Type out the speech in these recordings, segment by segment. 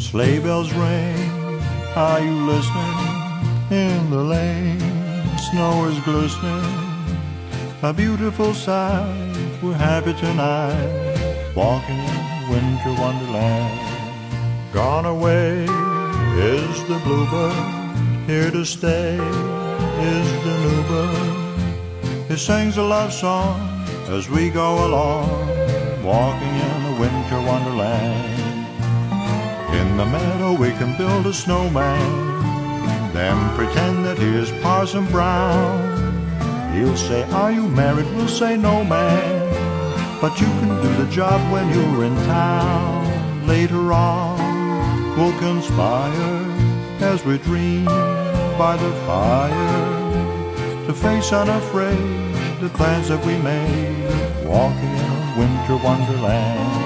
Sleigh bells ring, are you listening? In the lane, snow is glistening, a beautiful sight. We're happy tonight, walking in winter wonderland. Gone away is the bluebird, here to stay is the new bird. He sings a love song as we go along, walking in a winter wonderland. In the meadow we can build a snowman, then pretend that he is Parson Brown. He'll say, are you married? We'll say, no, man, but you can do the job when you're in town. Later on we'll conspire as we dream by the fire, to face unafraid the plans that we made, walking in a winter wonderland.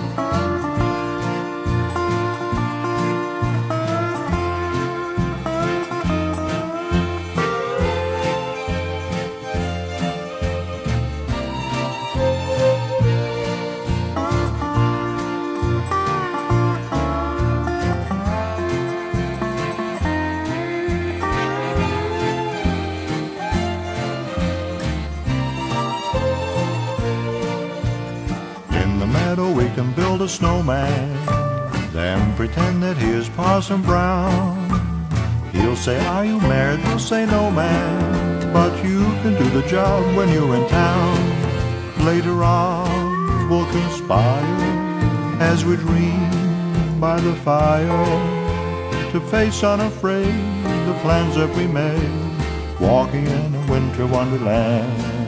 We can build a snowman, then pretend that he is Parson Brown. He'll say, are you married? We'll say, no, man, but you can do the job when you're in town. Later on we'll conspire as we dream by the fire, to face unafraid the plans that we made, walking in a winter wonderland.